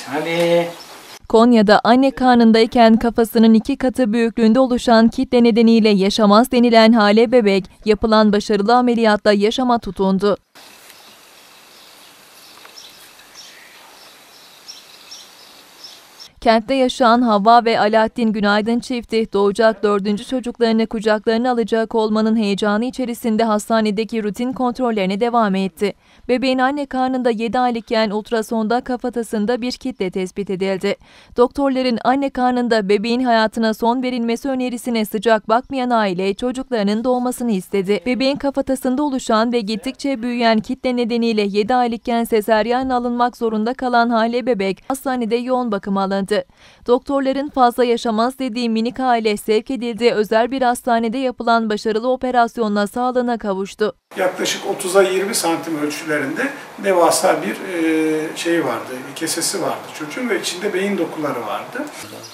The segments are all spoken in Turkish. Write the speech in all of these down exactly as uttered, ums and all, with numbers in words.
Hadi. Konya'da anne karnındayken kafasının iki katı büyüklüğünde oluşan kitle nedeniyle yaşamaz denilen Hale bebek, yapılan başarılı ameliyatla yaşama tutundu. Kentte yaşayan Havva ve Alaaddin Günaydın çifti doğacak dördüncü çocuklarını kucaklarına alacak olmanın heyecanı içerisinde hastanedeki rutin kontrollerine devam etti. Bebeğin anne karnında yedi aylıkken ultrasonda kafatasında bir kitle tespit edildi. Doktorların anne karnında bebeğin hayatına son verilmesi önerisine sıcak bakmayan aile çocuklarının doğmasını istedi. Bebeğin kafatasında oluşan ve gittikçe büyüyen kitle nedeniyle yedi aylıkken sezaryen alınmak zorunda kalan Hale bebek hastanede yoğun bakıma alındı. Doktorların fazla yaşamaz dediği minik aile sevk edildiği özel bir hastanede yapılan başarılı operasyonla sağlığına kavuştu. Yaklaşık otuza yirmi santim ölçülerinde devasa bir e, şey vardı, bir kesesi vardı çocuğun ve içinde beyin dokuları vardı.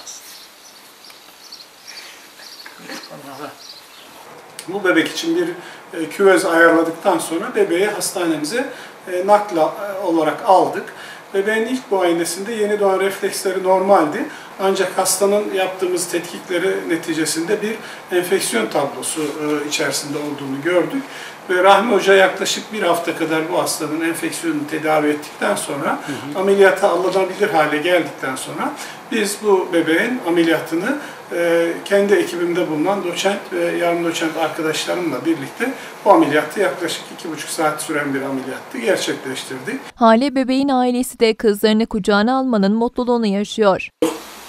Bu bebek için bir e, küvez ayarladıktan sonra bebeği hastanemize e, nakla e, olarak aldık. Bebeğin ilk muayenesinde yeni doğan refleksleri normaldi. Ancak hastanın yaptığımız tetkikleri neticesinde bir enfeksiyon tablosu içerisinde olduğunu gördük. Ve Rahmi Hoca yaklaşık bir hafta kadar bu hastanın enfeksiyonunu tedavi ettikten sonra hı hı. ameliyata alınabilir hale geldikten sonra biz bu bebeğin ameliyatını kendi ekibimde bulunan doçent ve yarım doçent arkadaşlarımla birlikte bu ameliyatı yaklaşık iki buçuk saat süren bir ameliyattı gerçekleştirdik. Hale bebeğin ailesi de kızlarını kucağına almanın mutluluğunu yaşıyor.